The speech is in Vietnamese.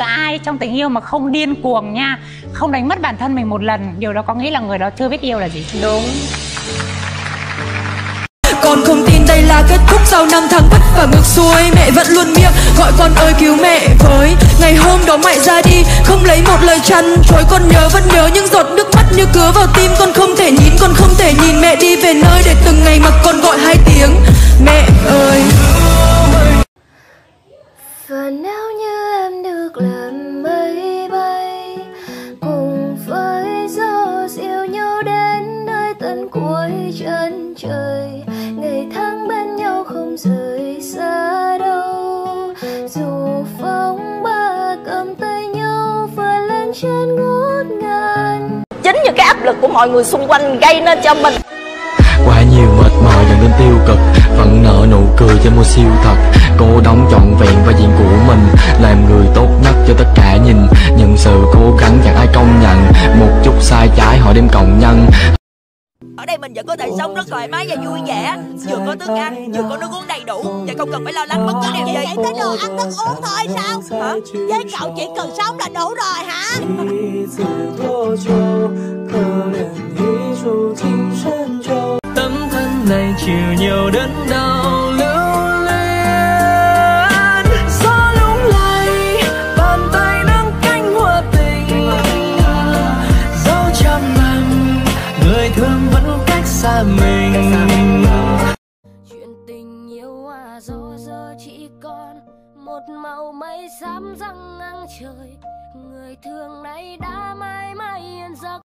ai trong tình yêu mà không điên cuồng nha, không đánh mất bản thân mình một lần, điều đó có nghĩa là người đó chưa biết yêu là gì. Đúng. Con không tin đây là kết thúc sau 5 tháng vất vả ngược xuôi. Mẹ vẫn luôn miệng gọi con ơi cứu mẹ với. Ngày hôm đó mẹ ra đi không lấy một lời chăn chối. Con nhớ vẫn nhớ những giọt nước mắt như cứa vào tim. Con không thể nhìn, con không thể nhìn mẹ đi về nơi để từng ngày mà con gọi 2 tiếng mẹ ơi. Và nếu như em được làm mây bay cùng với gió dịu nhau đến nơi tận cuối chân trời, ngày tháng bên nhau không rời xa đâu, dù phong ba cầm tay nhau vượt lên trên ngút ngàn. Chính những cái áp lực của mọi người xung quanh gây nên cho mình quá nhiều mệt mỏi dẫn đến tiêu cực, vẫn nở nụ cười cho mua siêu thật. Cô đóng trọn vẹn vai diễn của mình, làm người tốt nhất cho tất cả nhìn. Những sự cố gắng chẳng ai công nhận, một chút sai trái họ đem cộng nhân. Ở đây mình vẫn có thể sống rất thoải mái và vui vẻ, vừa có thức ăn, vừa có nước uống đầy đủ và không cần phải lo lắng bất cứ điều gì. Vậy tới đồ ăn thức uống thôi sao? Hả? Với cậu chỉ cần sống là đủ rồi hả? Tấm thân này chịu nhiều đớn đau lưu luyến, gió lung lay bàn tay nâng cánh hoa tình, dẫu trăm năm người thương vẫn cách xa mình. Chuyện tình yêu gió giờ chỉ còn một màu mây xám răng ngang trời, người thương này đã mãi mãi yên giấc.